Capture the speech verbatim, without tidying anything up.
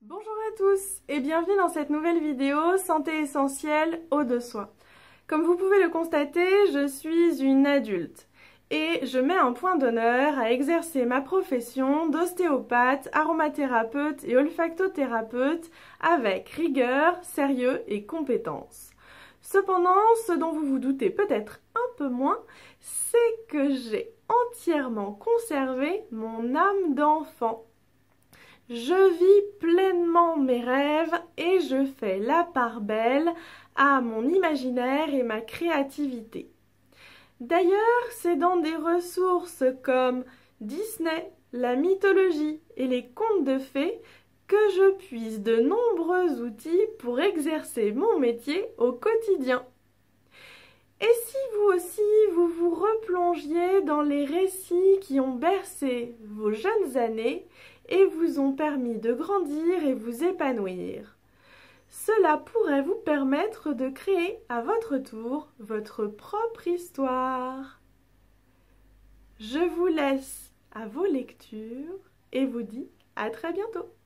Bonjour à tous et bienvenue dans cette nouvelle vidéo Santé essentielle, eau de soie. Comme vous pouvez le constater, je suis une adulte et je mets un point d'honneur à exercer ma profession d'ostéopathe, aromathérapeute et olfactothérapeute avec rigueur, sérieux et compétence. Cependant, ce dont vous vous doutez peut-être un peu moins, c'est que j'ai entièrement conservé mon âme d'enfant. Je vis pleinement mes rêves et je fais la part belle à mon imaginaire et ma créativité. D'ailleurs, c'est dans des ressources comme Disney, la mythologie et les contes de fées que je puise de nombreux outils pour exercer mon métier au quotidien. Et si vous aussi vous vous replongiez dans les récits qui ont bercé vos jeunes années et vous ont permis de grandir et vous épanouir? Cela pourrait vous permettre de créer à votre tour votre propre histoire. Je vous laisse à vos lectures et vous dis à très bientôt.